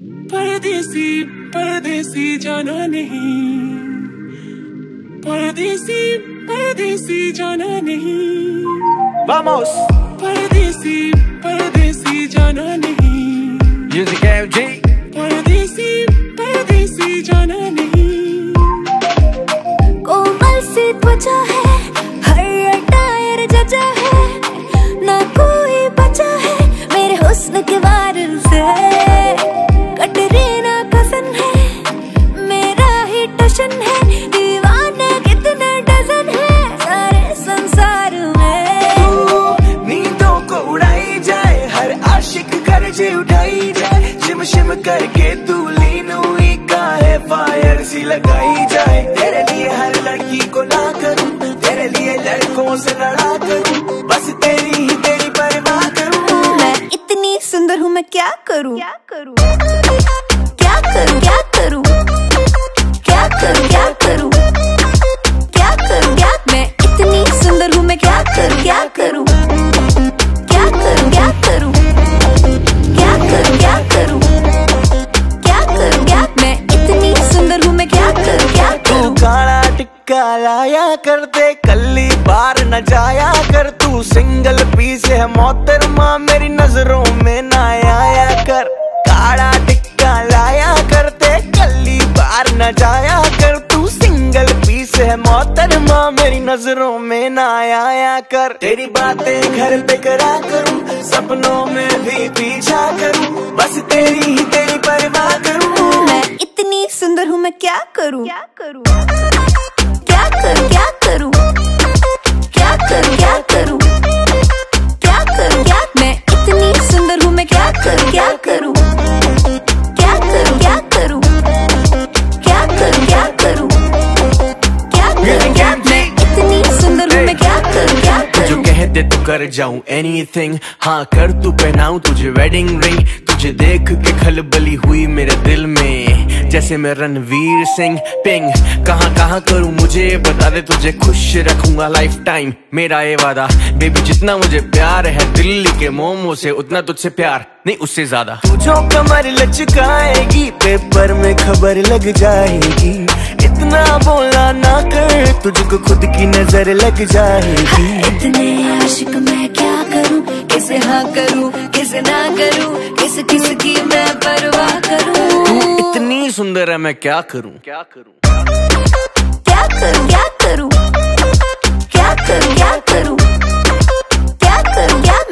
परदेसी परदेसी जाना नहीं, परदेसी परदेसी जाना नहीं, Vamos! परदेसी परदेसी जाना नहीं, Music MG! परदेसी परदेसी जाना नहीं। कोमल सी त्वचा है, हर टायर जजा है, ना कोई बचा है मेरे हुस्न के वारिस से। कटरीना कसन है, मेरा ही टशन है, दीवाने कितने डजन है सारे संसार में। नींदों को उड़ाई जाए, हर आशिक कर्जे उठाई जाए, शिम शिम करके तू लीन हुई काहे फायर सी लगाई जाए। तेरे लिए हर लड़की को ना करूं, तेरे लिए लड़कों से लड़ा करूं, बस तेरी ही तेरी परवाह करूं। मैं इतनी सुंदर हूँ, मैं क्या करूँ क्या करूँ क्या करूँ क्या करूँ क्या करूँ क्या करूँ क्या करूँ क्या। मैं इतनी सुंदर हूँ, मैं क्या करूँ क्या करूँ क्या करूँ क्या करूँ क्या करूँ क्या करूँ क्या करूँ क्या। मैं इतनी सुंदर हूँ, मैं क्या करूँ क्या करूँ। तू काला टिक्का लाया कर दे, कल्ली बार न जाया कर, तू सिंगल पीस है मोहतरमा मेरी नजरों में ना आया कर। काला टिक्का लाया कर दे, कल्ली बार न जाया कर, तू सिंगल पीस है मोहतरमा मेरी नजरों में ना आया कर। तेरी बातें घर पे करा करूं, सपनों में भी पीछा करूं, बस तेरी ही तेरी परवाह करूं। मैं इतनी सुंदर हूँ, मैं क्या करूँ क्या करूँ क्या करूँ क्या करूँ क्या करूँ क्या करूँ क्या करूँ क्या। मैं इतनी सुंदर हूँ, मैं क्या करूँ क्या करूँ क्या करूँ क्या करूँ क्या करूँ क्या करूँ क्या करूँ क्या। मैं इतनी सुंदर हूँ, मैं क्या करूँ क्या करूँ। जो कह दे तो कर जाऊं anything, हाँ कर तू पहनाऊं तुझे वेडिंग रिंग। तुझे देख के खलबली हुई मेरे दिल में, जैसे मैं रणवीर सिंह। पिंग कहाँ कहाँ करूं मुझे बता दे, तुझे खुश रखूंगा लाइफ टाइम मेरा ये वादा। बेबी जितना मुझे प्यार है दिल्ली के मोमो से, उतना तुझसे प्यार नहीं उससे ज्यादा। तू जो कमर लचकाएगी पेपर में खबर लग जाएगी, इतना बोला ना कर तुझको खुद की नजर लग जाएगी। इतने आशिक मैं क्या करूं, किसे हाँ करूं किसे ना करूं, किस किस की मैं परवाह करूं। तू इतनी सुंदर है मैं क्या करूं क्या करूं क्या करूं क्या करूं क्या करूं क्या करूं क्या करूं क्या